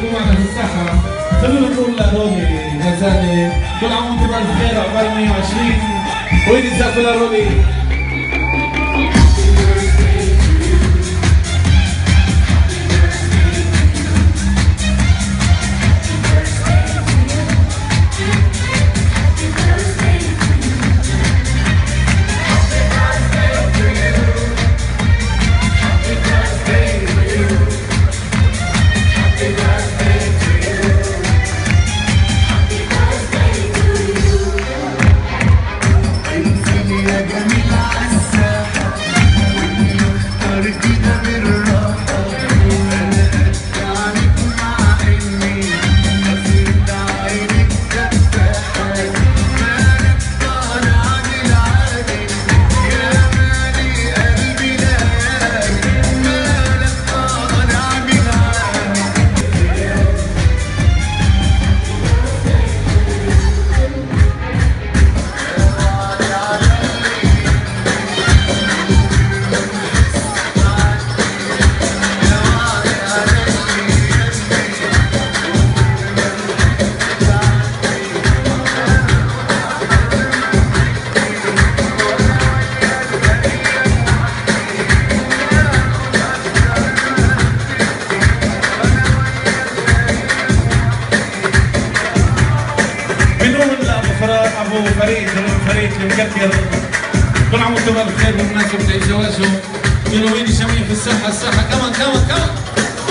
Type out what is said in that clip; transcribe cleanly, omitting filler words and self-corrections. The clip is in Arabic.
يكونوا معنا في الساحة. خلونا نقول لرولي غزالي كل عام وانت بألف خير عقبال 120 وإيدي تسقف لرولي. ابو فريد المكركر كل عام وانتم بخير بمناسبه عيد جوازهم. ينوين شامين في الساحه كمان